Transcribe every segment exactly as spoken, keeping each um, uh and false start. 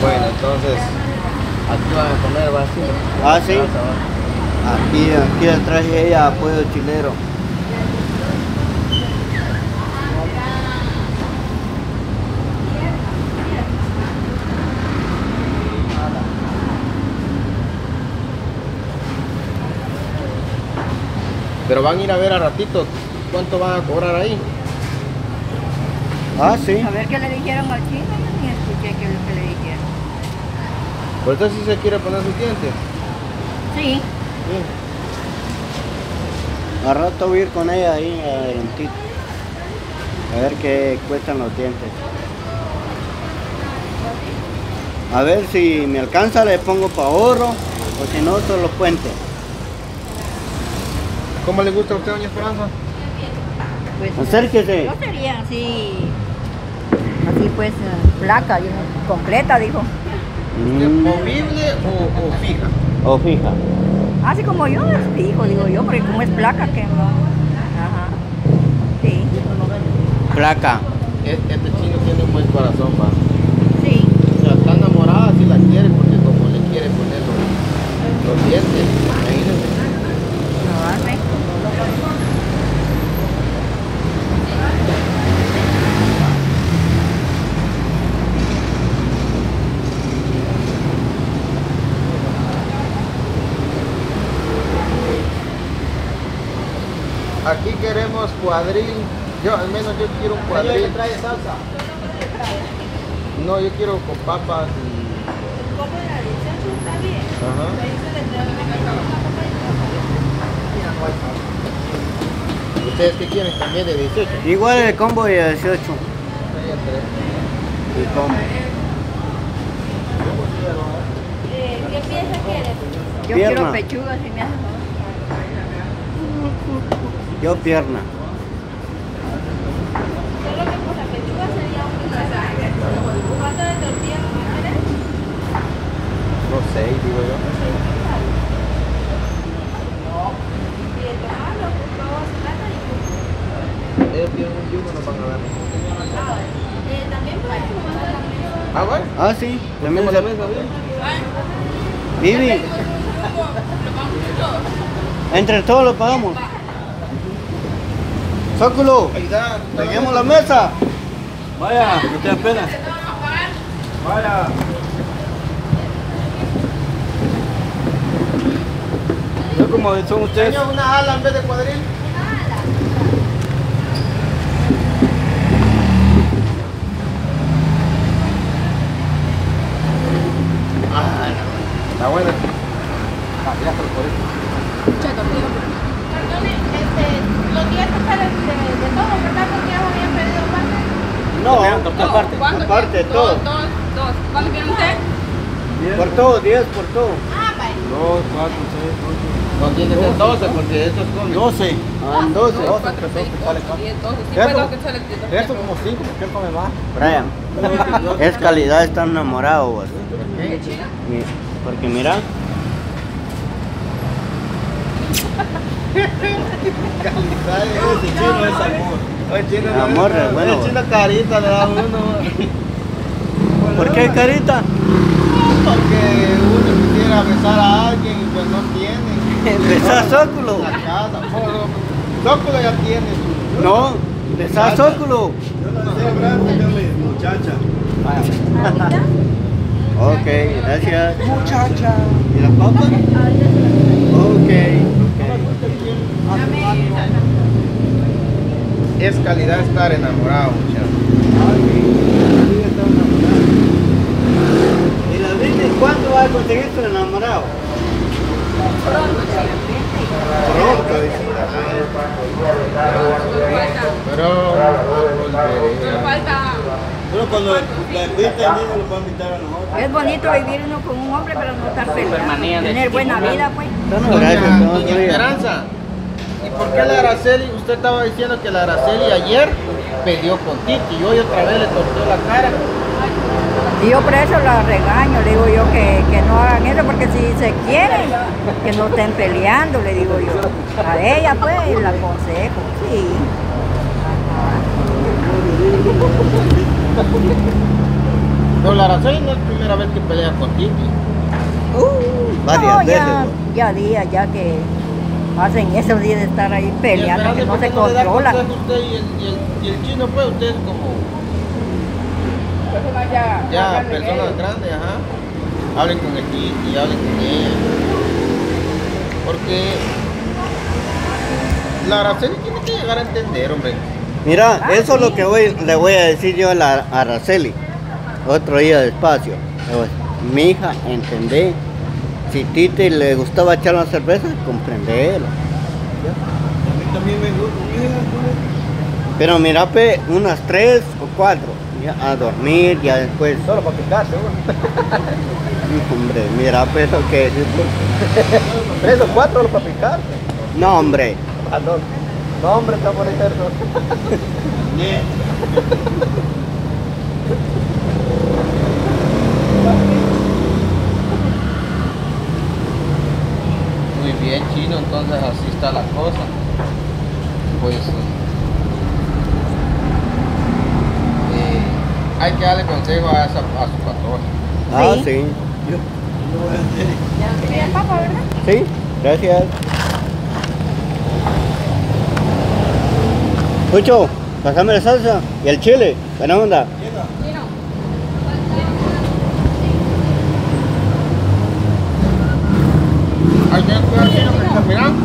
Bueno, entonces, aquí van a comer, ¿va? Sí. Ah, sí. Aquí, aquí le traje ella pollo chilero. Pero van a ir a ver a ratito cuánto van a cobrar ahí. Ah, sí. A ver qué le dijeron al chino, yo ni escuché qué es lo que le dijeron. ¿Por eso sí se quiere poner sus dientes? Sí. Sí. Al rato voy a ir con ella ahí adelantito. A ver qué cuestan los dientes. A ver si me alcanza le pongo para ahorro o si no solo puente. ¿Cómo le gusta a usted, doña Esperanza? Pues, Acérquese. yo sería así, así pues, placa, yo no- completa, dijo. ¿Usted Mm, movible o, o fija? o fija. Así como yo es fijo, digo yo, porque como es placa que no. Ajá. Sí. Placa. E- Este chino tiene un buen corazón, va. Sí. O sea, está enamorada si la quiere porque como le quiere poner los, los dientes, imagínense. No, arre. Aquí queremos cuadril. Yo, al menos yo quiero un cuadril. ¿Trae salsa? No, yo quiero con papas y... Ajá. ¿Ustedes qué quieren también de dieciocho? Igual el combo de dieciocho. El combo. ¿Qué pieza quieres? Yo Pierna. quiero pechuga, si me hace favor. Yo pierna. Solo que por la pechuga sería un kilo. ¿Cuánto de tortilla no quieres? No sé, digo yo. Y de tomarlo, dos plata y jugo. Ellos tienen un yugo, nos van a dar. Ah, eh, también puedes tomar la mesa. Ah, bueno. Ah, sí. También También se... la mesa, bien. Vivi. Entre todos lo pagamos. Zóculo. Ahí está. Peguemos la mesa. Vaya, no te da pena. Vaya. No como son ustedes. Señor, una ala en vez de cuadril. Ah, no. Está buena. Ah, ya está por eso. Perdone, este, los dientes salen de, de todo, ¿verdad? Porque ya habían pedido parte. No, aparte, aparte de todo. Dos, dos. ¿Cuánto quiere usted? Por todo, diez por todo. Ah, vale. Dos, cuatro, seis, ocho. No tiene que ser doce porque estos comen. doce. Ah, doce. Dos, cuatro, seis, ocho, diez, doce. Sí, fue lo que se le quitó. Esto como cinco, porque él come más. Brian, es calidad, está enamorado vos. Mi- Porque mira, Calidad ese chino es amor. Oye, chino, no Amor, es- bueno. el chino carita le da uno. ¿por qué carita? Porque uno quisiera besar a alguien y pues no tiene. Besá Zóculo. La casa. Zóculo ya tiene su. No, besá Zóculo. Muchacha. ¿Ahorita? Ok, gracias. Muchacha. ¿Y la papa? Ok, Es calidad estar enamorado, muchachos. ¿Y la Britney cuándo va a conseguir su enamorado? Pronto, dice. Pero. Solo falta. Solo cuando la Britney mismo lo va a invitar a nosotros. Es bonito vivir uno con un hombre, pero no estar peleando. Tener buena vida, pues. No, Doña, gracias, no, doña no, Esperanza, ¿y por qué la Araceli? Usted estaba diciendo que la Araceli ayer peleó con Titi y hoy otra vez le torció la cara. Y yo por eso la regaño, le digo yo que, que no hagan eso, porque si se quieren, que no estén peleando, le digo yo. A ella pues la aconsejo, sí. Ajá. Pero la Araceli no es la primera vez que pelea con Titi. Uh, Varias no, veces, ya, ¿no? ya días, ya que hacen esos días de estar ahí peleando, que no se ¿Por qué le da controlan. consejo usted y el, y, el, y el chino, pues, ustedes como Personas ya, ya más grandes que personas ellos. grandes, ajá, hablen con el Titi, hablen con ella. Porque la Araceli tiene que llegar a entender, hombre. Mira, Ah, eso es sí. lo que voy, le voy a decir yo a la a Araceli. Otro día despacio. Le voy a decir, mi hija, entendé. Si Titi le gustaba echar una cerveza, comprendelo. A mí también me gusta. Pero mira, pe, unas tres o cuatro. Ya, a dormir, ya después. Solo para picarse, güey. Hombre, mira, pe, eso que decir. Tres o cuatro solo para picarse. No, hombre. Ah, no. No, hombre, está por eso. Muy bien, chino, entonces así está la cosa. Pues eh, hay que darle consejo a, esa, a su patrona. Ah, Sí. sí. Ya no quería papa, ¿verdad? Sí, gracias. Pucho, pasame la salsa y el chile. Buena onda. Chino. Hay que cuidar chino, que está mirando.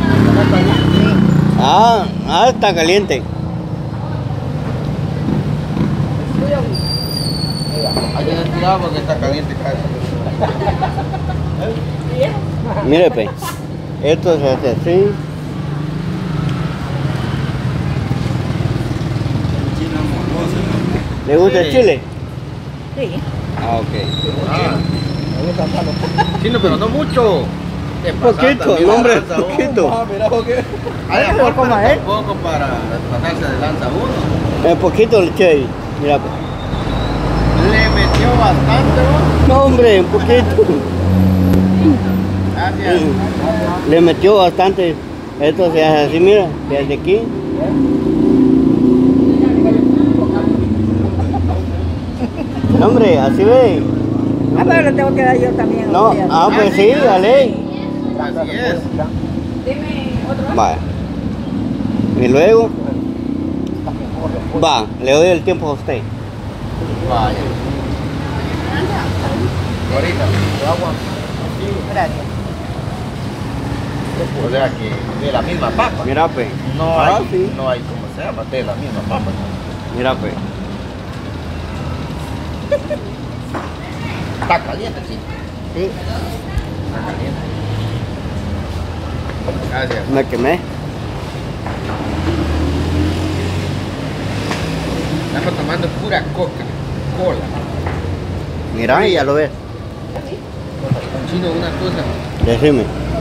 Ah, ah, está caliente. Hay que tener cuidado porque está caliente casi. Mire, pe. Esto se hace así. ¿Le gusta el Sí. chile? Sí. Ah, ok. Ah. Chino, pero no mucho. Te pasas Poquito, también no, de hombre, lanza uno. poquito. Ah, mira, porque. Hay Déjalo amor, pero como él. tampoco para pasarse de lanza uno. Un poquito le eché ahí. Mira, pe. Le metió bastante, ¿no? No, hombre, un poquito. Gracias. Le metió bastante. Esto se hace así, mira, desde aquí. No, hombre, así ve. Ah, pero le tengo que dar yo también. No, o sea, ah, pues sí, dale. Así es. Dime otro. Va. Y luego. Va, le doy el tiempo a usted. Vaya. Ahorita. Agua. Gracias. O sea que de la misma papa. Mira, pe. No Ah, hay, sí. no hay como se llama, de la misma papa. Mira, pe. Está caliente, sí. Sí. Está caliente. Gracias. Me quemé. Estamos tomando pura Coca-Cola. Mira, ya lo ves. Chino, una cosa. Decime.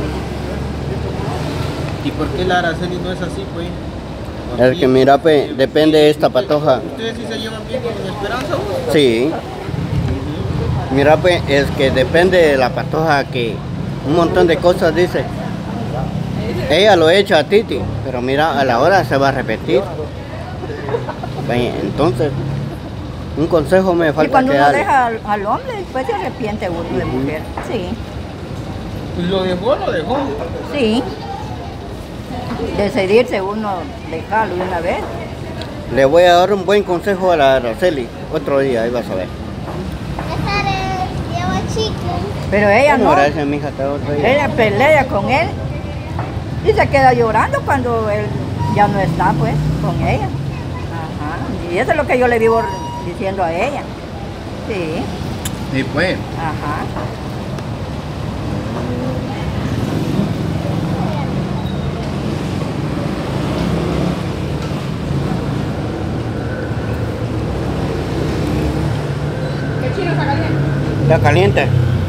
¿Y por qué la Araceli no es así, pues? Es que mira, pe, depende de esta patoja. ¿Ustedes sí se llevan bien con Esperanza? Sí. Mira, pues, es que depende de la patoja que un montón de cosas dice. Ella lo echa a Titi, pero mira, a la hora se va a repetir. Ve, entonces, un consejo me Y falta cuando que uno darle. deja al, al hombre, después se arrepiente uno de mujer. Sí, Lo dejó, lo dejó. sí. Decidirse uno dejarlo de una vez. Le voy a dar un buen consejo a la Araceli. Otro día, ahí vas a ver. Esta le lleva chicle. Pero ella Bueno, no. gracias, mija, hasta otro día. Ella pelea con él y se queda llorando cuando él ya no está, pues, con ella. Ajá. Y eso es lo que yo le vivo diciendo a ella. Sí, Sí, pues. ajá. Que chino está caliente. Está caliente.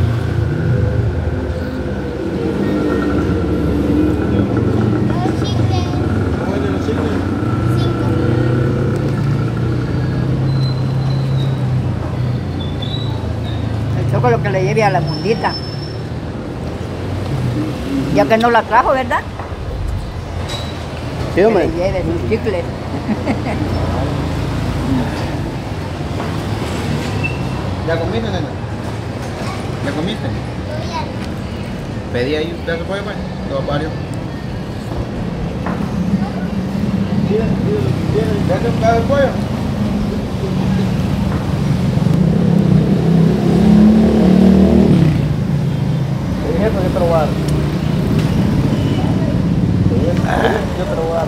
Dos chicles. ¿Cómo es de los chicles? Cinco. El choco lo que le lleve a la mundita. Ya que no la trajo, ¿verdad? Sí, Que hombre. le lleve sus chicles. ¿Ya comiste, nena? ¿Ya comiste? Pedí ahí un pedazo de pollo, pues. Dos varios. ¿Ya un pedazo de pollo? Te dije, yo te lo voy a dar. Te dije, yo te lo voy a dar.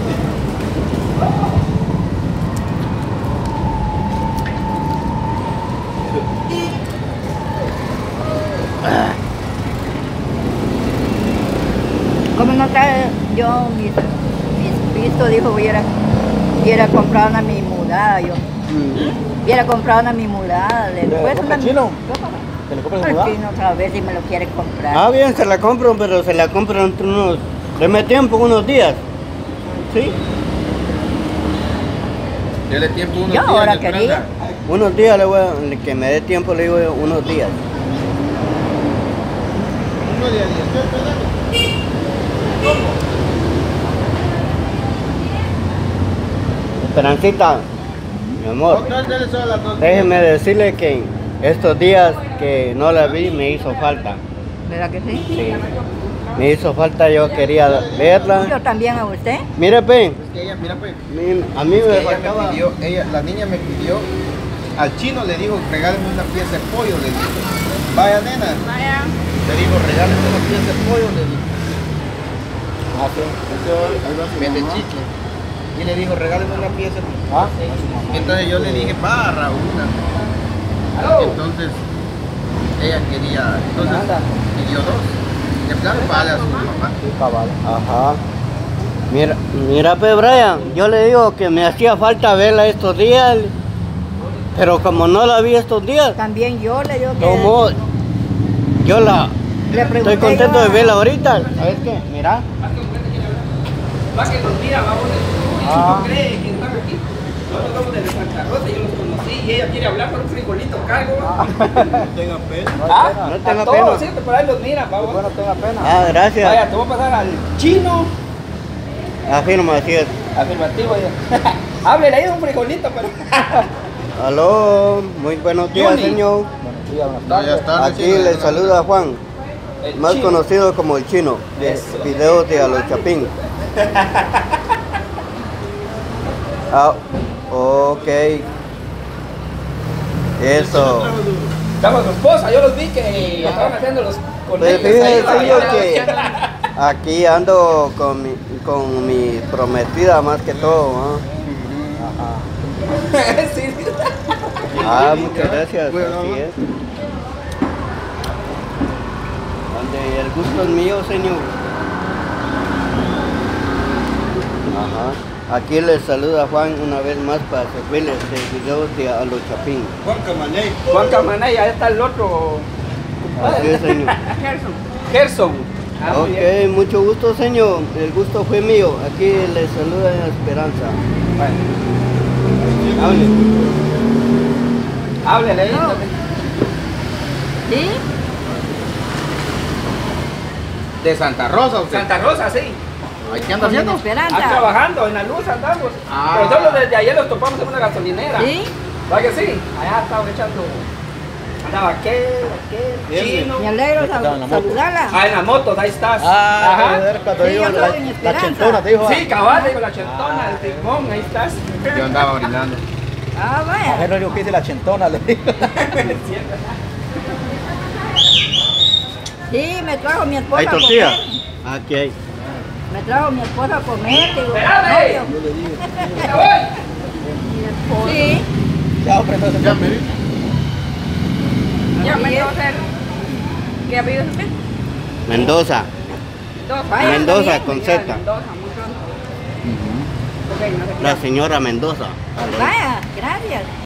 Como no está, yo mis, mis pistos, dijo, hubiera, hubiera comprado una mi mudada, yo. Hubiera comprado una mi mudada. Después compra una el mi- chino? ¿Cómo? ¿Que le compres El mudada? chino otra vez si me lo quiere comprar. Ah, bien, se la compro, pero se la compro entre unos... Deme tiempo, unos días. ¿Sí? Dele tiempo unos Yo días. ahora de quería. prenda. Unos días le voy a... Que me dé tiempo, le digo yo, unos días. Uno de a dieciocho, dale. Esperancita, mi amor, Doctor, dele solo las dos. déjeme decirle que estos días que no la vi me hizo falta. ¿Verdad que sí? Sí. Me hizo falta, yo quería verla. Yo también a usted. Mire, pe, Es que ella, mira pues. mi- a mí Es que me ella faltaba... me pidió, ella, la niña me pidió, al chino le dijo, regáleme una pieza de pollo, le dijo. Vaya nena, Vaya. le dijo, regáleme una pieza de pollo, le dijo. Ah, sí. Eso, Vende chicle. Y le dijo, regáleme una pieza de pollo. Ah, Entonces yo le dije, barra una. Entonces, ella quería, entonces pidió dos. Y en plan, vale a su mamá. sí, cabal. Ajá. Mira, mira, pe, Brian, yo le digo que me hacía falta verla estos días, pero como no la vi estos días, También yo le digo que... como yo la... Le pregunté Estoy contento yo a- de verla ahorita. ¿Sabes qué? Mira. Va que nos mira, vamos de uy, Ah. no cree que están aquí. Nosotros somos de Santa Rosa, yo los conocí y ella quiere hablar con un frijolito cargo. No tenga pena. No Ah, hay pena. No a tenga todos, pena. sí, que por ahí los miran, vamos. Bueno, tenga pena. Ah, gracias. Vaya, te voy a pasar al chino. Afirma, así es. Afirmativo ya. Háblele ahí de un frijolito, pero. Aló, muy buenos días, Juni. señor. Buenos días, buenas No, ya tardes. está. Aquí le saluda Juan, El más chino. conocido como el chino, de Eso. videos de A los Chapín. Ah, ok. Eso. Estaba su esposa, yo los vi que estaban haciendo los Pues conejos fíjese, ahí. señor, vaya, que vaya. aquí ando con mi, con mi prometida más que todo. ¿no? Sí, sí. Ah, muchas gracias. Bueno, Así es. Donde el gusto es mío, señor. Ajá. Aquí les saluda Juan una vez más para servirles de videos de A los Chapín. Juan Camaney. Juan Camaney, ahí está el otro. Así es, señor. Gerson. Ah, muy bien. Ok, mucho gusto, señor. El gusto fue mío. Aquí les saluda Esperanza. Hable. Háblele ahí. No. ¿Sí? De Santa Rosa, usted. Santa Rosa, sí. Ay, ¿qué anda Con haciendo? Esperanza. Están trabajando en la luz, andamos. Ah. Pero solo desde ayer los topamos en una gasolinera. ¿Sí? ¿Va que sí? Allá estaban echando. Andaba aquel, aquel, chino. Me alegro Estaba en la sal- moto. saludarla. Ah, en la moto, ahí estás. Ah, Ajá. joder, cuando Sí, digo yo la, soy en la Esperanza. chentona, te dijo. Sí, cabal, digo la chentona, el timón, ahí estás. Yo andaba orinando. Ah, A vaya. ver, no digo que dice la chentona, le digo. Sí, me trajo mi esposa ¿Hay a tortilla? comer. Aquí hay. Me trajo mi esposa a comer, digo. Espérate. novio. ¡Ya voy! Sí. Ya, hombre, entonces. Ya me vi. Ya, Así es. Mendoza. ¿Qué apellido es usted? Mendoza. Mendoza. Vaya, Mendoza está bien. con Ya, Z. Mendoza, mucho. Ok, no sé qué. La señora Mendoza. Vaya, gracias.